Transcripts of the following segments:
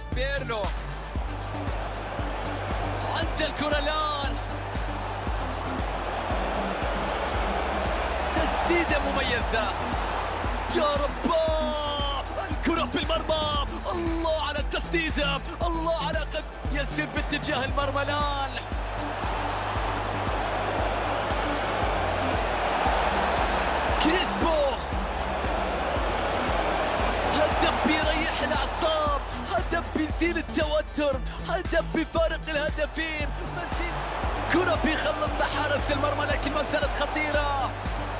بيرلو عند الكرة الآن، تسديدة مميزة. يا رب، الكرة في المرمى. الله على التسديدة، الله على قد يسير باتجاه المرمى الآن. كريسبو، هدف بيريح الأعصاب، هدف بيزيل التوتر، هدف بفارق الهدفين. مزيد كرة بيخلص حارس المرمى لكن ما زالت خطيرة.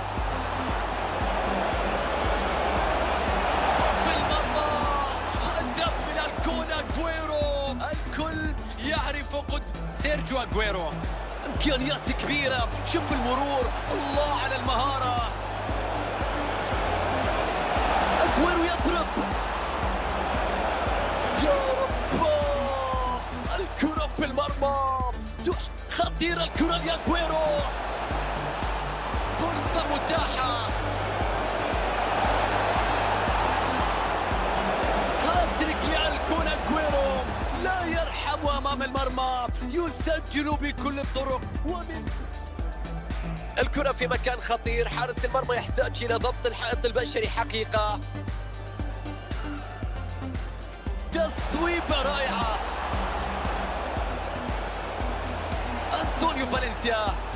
في المرمى، هدف من الكون أغويرو. الكل يعرف سيرجيو أغويرو، إمكانيات كبيرة. شوف المرور، الله على المهارة. أغويرو يضرب، يا رب، الكرة في المرمى. خطيرة الكرة لأغويرو، فرصة متاحة. هاتريك للكون أغويرو، لا يرحم أمام المرمى، يسجل بكل الطرق. الكرة في مكان خطير، حارس المرمى يحتاج إلى ضبط الحائط البشري حقيقة. تصويبة رائعة. أنطونيو فالنسيا